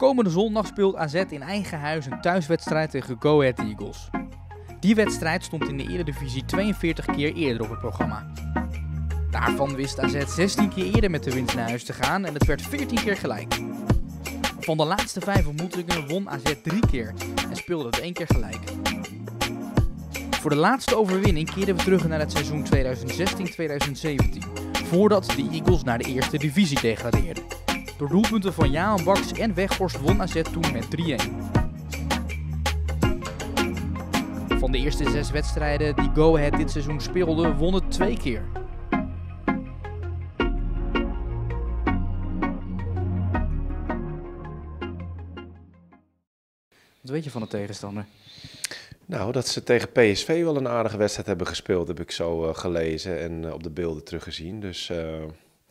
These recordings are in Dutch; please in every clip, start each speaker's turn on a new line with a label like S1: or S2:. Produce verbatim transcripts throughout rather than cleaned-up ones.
S1: Komende zondag speelt A Z in eigen huis een thuiswedstrijd tegen Go Ahead Eagles. Die wedstrijd stond in de Eredivisie tweeënveertig keer eerder op het programma. Daarvan wist A Z zestien keer eerder met de winst naar huis te gaan en het werd veertien keer gelijk. Van de laatste vijf ontmoetingen won A Z drie keer en speelde het één keer gelijk. Voor de laatste overwinning keerden we terug naar het seizoen tweeduizend zestien tweeduizend zeventien, voordat de Eagles naar de eerste divisie degradeerden. Door doelpunten van Jaan Baks en Weghorst won A Z toen met drie-een. Van de eerste zes wedstrijden die Go Ahead dit seizoen speelde, won het twee keer. Wat weet je van de tegenstander?
S2: Nou, dat ze tegen P S V wel een aardige wedstrijd hebben gespeeld, heb ik zo uh, gelezen en uh, op de beelden teruggezien. Dus uh,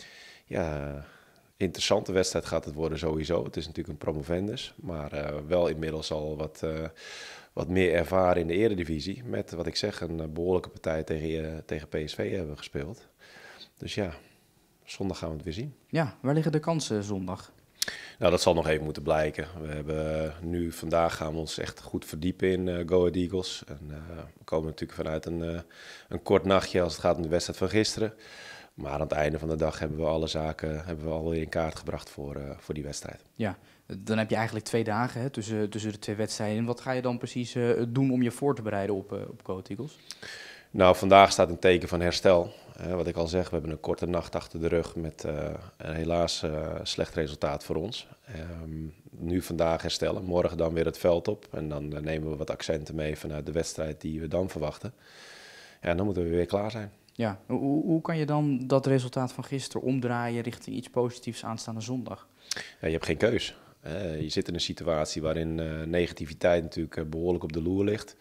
S2: ja, interessante wedstrijd gaat het worden sowieso. Het is natuurlijk een promovendus, maar uh, wel inmiddels al wat, uh, wat meer ervaren in de Eredivisie. Met, wat ik zeg, een behoorlijke partij tegen, uh, tegen P S V hebben we gespeeld. Dus ja, zondag gaan we het weer zien.
S1: Ja, waar liggen de kansen zondag?
S2: Nou, dat zal nog even moeten blijken. We hebben nu, vandaag gaan we ons echt goed verdiepen in uh, Go Ahead Eagles. En, uh, we komen natuurlijk vanuit een, uh, een kort nachtje als het gaat om de wedstrijd van gisteren. Maar aan het einde van de dag hebben we alle zaken hebben we alweer in kaart gebracht voor, uh, voor die wedstrijd.
S1: Ja, dan heb je eigenlijk twee dagen hè, tussen, tussen de twee wedstrijden. Wat ga je dan precies uh, doen om je voor te bereiden op, uh, op Go Ahead Eagles?
S2: Nou, vandaag staat een teken van herstel. Uh, wat ik al zeg, we hebben een korte nacht achter de rug met uh, een helaas uh, slecht resultaat voor ons. Um, nu vandaag herstellen, morgen dan weer het veld op. En dan uh, nemen we wat accenten mee vanuit de wedstrijd die we dan verwachten. Ja, en dan moeten we weer klaar zijn.
S1: Ja, hoe, hoe kan je dan dat resultaat van gisteren omdraaien richting iets positiefs aanstaande zondag?
S2: Ja, je hebt geen keus. Uh, je zit in een situatie waarin uh, negativiteit natuurlijk uh, behoorlijk op de loer ligt.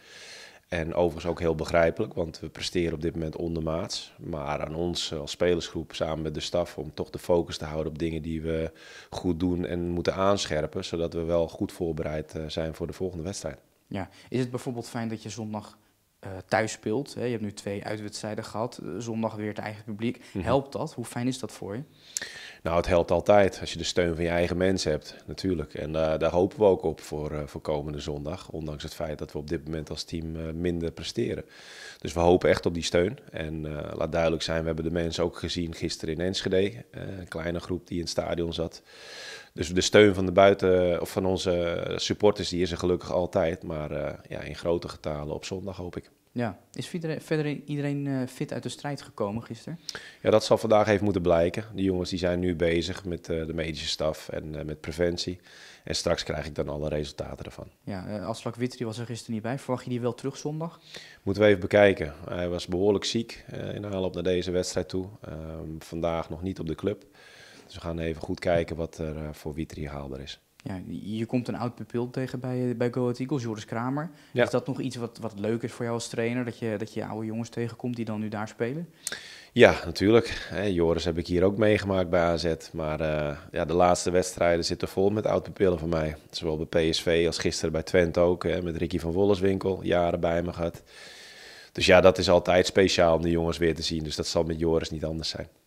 S2: En overigens ook heel begrijpelijk, want we presteren op dit moment ondermaats. Maar aan ons als spelersgroep samen met de staf om toch de focus te houden op dingen die we goed doen en moeten aanscherpen. Zodat we wel goed voorbereid zijn voor de volgende wedstrijd.
S1: Ja, is het bijvoorbeeld fijn dat je zondag uh, thuis speelt? Hè? Je hebt nu twee uitwedstrijden gehad, zondag weer het eigen publiek. Mm-hmm. Helpt dat? Hoe fijn is dat voor je?
S2: Nou, het helpt altijd als je de steun van je eigen mensen hebt, natuurlijk. En uh, daar hopen we ook op voor, uh, voor komende zondag. Ondanks het feit dat we op dit moment als team uh, minder presteren. Dus we hopen echt op die steun. En uh, laat duidelijk zijn, we hebben de mensen ook gezien gisteren in Enschede. Uh, een kleine groep die in het stadion zat. Dus de steun van de buiten, of van onze supporters, die is er gelukkig altijd. Maar uh, ja, in grote getalen op zondag hoop ik.
S1: Ja, is verder iedereen uh, fit uit de strijd gekomen gisteren?
S2: Ja, dat zal vandaag even moeten blijken. De jongens die zijn nu bezig met uh, de medische staf en uh, met preventie. En straks krijg ik dan alle resultaten ervan.
S1: Ja, uh, Aslak Witry was er gisteren niet bij. Verwacht je die wel terug zondag?
S2: Moeten we even bekijken. Hij was behoorlijk ziek uh, in aanloop naar deze wedstrijd toe. Uh, vandaag nog niet op de club. Dus we gaan even goed kijken wat er uh, voor Witry haalbaar is.
S1: Ja, je komt een oud pupil tegen bij, bij Go Ahead Eagles, Joris Kramer. Ja. Is dat nog iets wat, wat leuk is voor jou als trainer, dat je, dat je oude jongens tegenkomt die dan nu daar spelen?
S2: Ja, natuurlijk. He, Joris heb ik hier ook meegemaakt bij A Z. Maar uh, ja, de laatste wedstrijden zitten vol met oud pupillen van mij. Zowel bij P S V als gisteren bij Twente ook. He, met Ricky van Wolleswinkel, jaren bij me gehad. Dus ja, dat is altijd speciaal om de jongens weer te zien. Dus dat zal met Joris niet anders zijn.